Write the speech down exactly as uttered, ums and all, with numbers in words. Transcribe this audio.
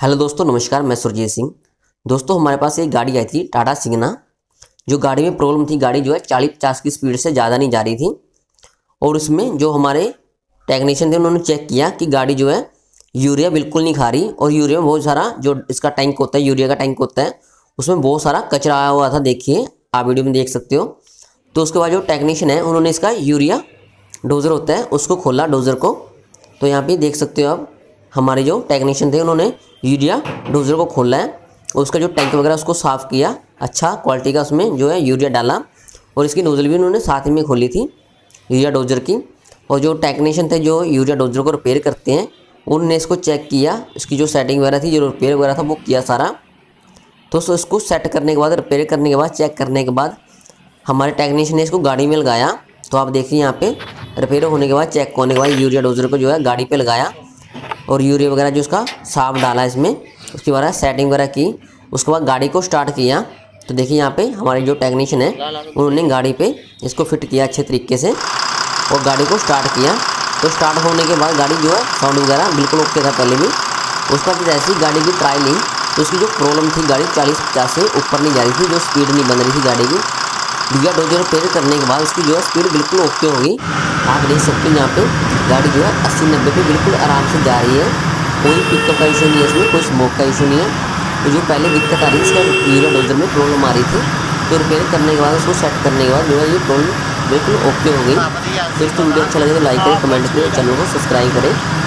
Hello दोस्तों, नमस्कार। मैं सुरजीत सिंह। दोस्तों, हमारे पास एक गाड़ी आई थी टाटा सिग्ना। जो गाड़ी में प्रॉब्लम थी, गाड़ी जो है चालीस पचास की स्पीड से ज़्यादा नहीं जा रही थी। और उसमें जो हमारे टेक्नीशियन थे उन्होंने चेक किया कि गाड़ी जो है यूरिया बिल्कुल नहीं खा रही। और यूरिया में बहुत सारा जो इसका टैंक होता है, यूरिया का टैंक होता है, उसमें बहुत सारा कचरा आया हुआ था। देखिए, आप वीडियो में देख सकते हो। तो उसके बाद जो टेक्नीशियन है उन्होंने इसका यूरिया डोजर होता है उसको खोला, डोजर को। तो यहाँ पे देख सकते हो आप, हमारे जो टेक्नीशियन थे उन्होंने यूरिया डोजर को खोला है। उसका जो टैंक वगैरह उसको साफ़ किया, अच्छा क्वालिटी का उसमें जो है यूरिया डाला। और इसकी नोजल भी उन्होंने साथ में खोली थी यूरिया डोजर की। और जो टेक्नीशियन थे जो यूरिया डोजर को रिपेयर करते हैं, उन्होंने इसको चेक किया, इसकी जो सेटिंग वगैरह थी, जो रिपेयर वगैरह था वो किया सारा। तो इसको सेट करने के बाद, रिपेयर करने के बाद, चेक करने के बाद हमारे टेक्नीशियन ने इसको गाड़ी में लगाया। तो आप देखिए यहाँ पे रिपेयर होने के बाद, चेक होने के बाद यूरिया डोजर को जो है गाड़ी पे लगाया और यूरिया वगैरह जो उसका साफ डाला इसमें, उसके बाद सेटिंग वगैरह की। उसके बाद गाड़ी को स्टार्ट किया। तो देखिए यहाँ पे हमारे जो टेक्नीशियन है उन्होंने गाड़ी पे इसको फिट किया अच्छे तरीके से और गाड़ी को स्टार्ट किया। तो स्टार्ट होने के बाद गाड़ी जो है साउंड वगैरह बिल्कुल ओके था पहले भी। उसका फिर ऐसी गाड़ी की ट्राई ली तो उसकी जो प्रॉब्लम थी, गाड़ी चालीस पचास से ऊपर नहीं जा रही थी, जो स्पीड नहीं बन रही थी गाड़ी की। यूरिया डोजर रिपेयर करने के बाद उसकी जो है स्पीड बिल्कुल ओके होगी। आप देख सकते हैं यहाँ पे गाड़ी जो है अस्सी नब्बे पे बिल्कुल आराम से जा रही है। कोई पिकअप का इशू नहीं है इसमें, कोई स्मोक का इशू नहीं है। तो जो पहले दिक्कत आ रही थी, इसका यूरिया डोजर में प्रॉब्लम आ रही थी, तो रिपेयर करने के बाद उसको सेट करने के बाद जो है ये प्रॉब्लम बिल्कुल ओके हो गई। तो इसको वीडियो अच्छा लगे तो लाइक करें, कमेंट करें, चैनल को सब्सक्राइब करें।